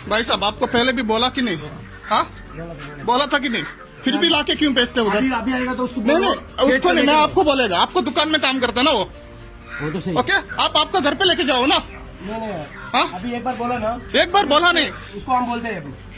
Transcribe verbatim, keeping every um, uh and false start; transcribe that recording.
भाई साहब आपको पहले भी बोला कि नहीं? हाँ बोला था कि नहीं? फिर भी लाके क्यों बेचते उधर? अभी अभी आएगा तो उसको नहीं नहीं उसको नहीं, मैं आपको बोलेगा, आपको दुकान में काम करता है ना वो वो तो सही। ओके, आप आपका घर पे लेके जाओ ना। नहीं नहीं हाँ अभी एक बार बोला ना, एक बार बोला नहीं उसको हम बोलते हैं अभी।